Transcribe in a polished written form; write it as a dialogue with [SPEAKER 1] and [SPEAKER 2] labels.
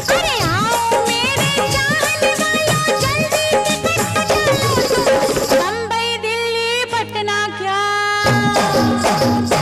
[SPEAKER 1] अरे आओ मेरे चाहने वालों, जल्दी टिकट कटा लो तुम, बम्बई दिल्ली पटना क्या